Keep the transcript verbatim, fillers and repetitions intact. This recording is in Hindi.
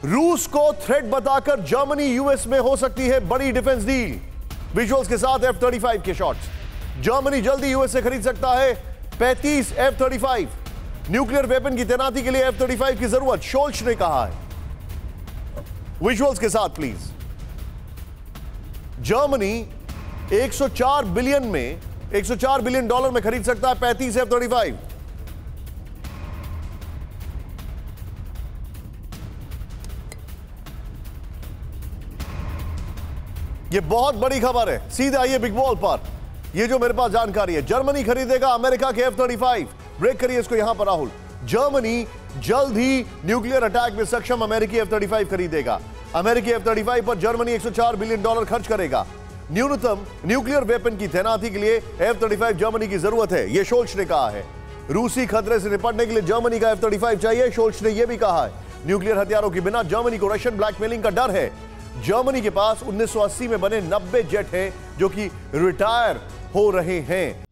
रूस को थ्रेट बताकर जर्मनी यूएस में हो सकती है बड़ी डिफेंस डील। विजुअल्स के साथ एफ थर्टी फाइव के शॉट्स। जर्मनी जल्दी यूएस से खरीद सकता है पैंतीस F thirty five. Nuclear weapon की तैनाती के लिए एफ थर्टी फाइव की जरूरत, शोल्च ने कहा है। विजुअल्स के साथ प्लीज। जर्मनी एक सौ चार बिलियन में एक सौ चार बिलियन डॉलर में खरीद सकता है पैंतीस एफ थर्टी फाइव। ये बहुत बड़ी खबर है। सीधे आइए बिग बॉल पर। ये जो मेरे पास जानकारी है, जर्मनी खरीदेगा अमेरिका के एफ थर्टी फाइव। ब्रेक करिए इसको यहां पर राहुल। जर्मनी जल्द ही न्यूक्लियर अटैक में सक्षम अमेरिकी एफ थर्टी फाइव खरीदेगा। अमेरिकी एफ थर्टी फाइव पर जर्मनी एक सौ चार बिलियन डॉलर खर्च करेगा। न्यूनतम न्यूक्लियर वेपन की तैनाती के लिए एफ थर्टी फाइव जर्मनी की जरूरत है, यह शोल्च ने कहा है। रूसी खतरे से निपटने के लिए जर्मनी का एफ थर्टी फाइव चाहिए, शोल्च ने यह भी कहा है। न्यूक्लियर हथियारों के बिना जर्मनी को रशियन ब्लैकमेलिंग का डर है। जर्मनी के पास उन्नीस सौ अस्सी में बने नब्बे जेट हैं जो कि रिटायर हो रहे हैं।